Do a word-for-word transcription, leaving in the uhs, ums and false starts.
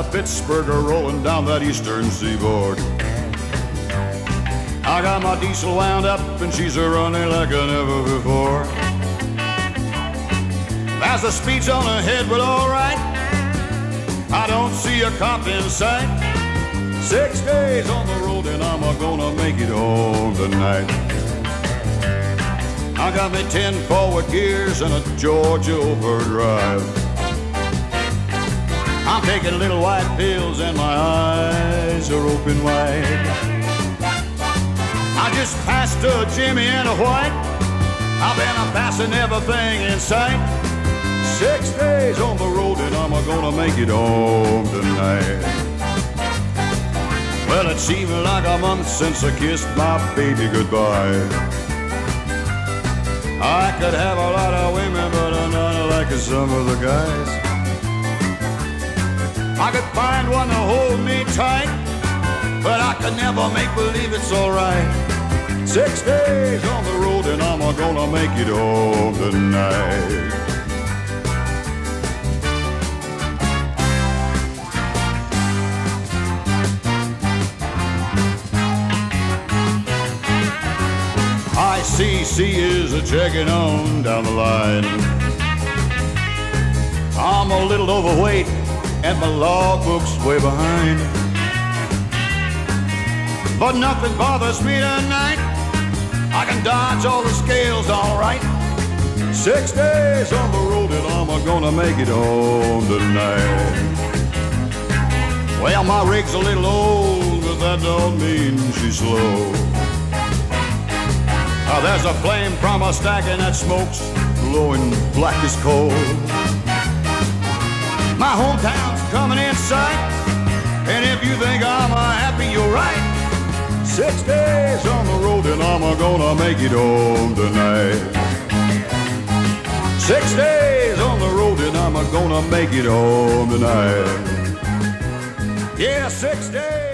Pittsburgh or rolling down that eastern seaboard. I got my diesel wound up and she's a running like I never before. There's the speeds on ahead, but all right, I don't see a cop in sight. Six days on the road and I'm gonna make it home tonight. I got me ten forward gears and a Georgia overdrive. I'm taking little white pills and my eyes are open wide. I just passed a Jimmy and a White. I've been a passing everything in sight. Six days on the road and I'm gonna make it home tonight. Well, it seemed like a month since I kissed my baby goodbye. I could have a lot of women, but I'm not like some of the guys. I could find one to hold me tight, but I could never make believe it's alright. Six days on the road and I'm gonna make it home tonight. I C C is a checking on down the line. I'm a little overweight and my logbook's way behind, but nothing bothers me tonight. I can dodge all the scales all right. Six days on the road and I'm gonna make it home tonight. Well, my rig's a little old, but that don't mean she's slow. Uh, there's a flame from a stack and that smoke's glowing black as coal. My hometown's coming in sight, and if you think I'm uh, happy, you're right. Six days on the road and I'm gonna make it home tonight. Six days on the road and I'm gonna make it home tonight. Yeah, six days.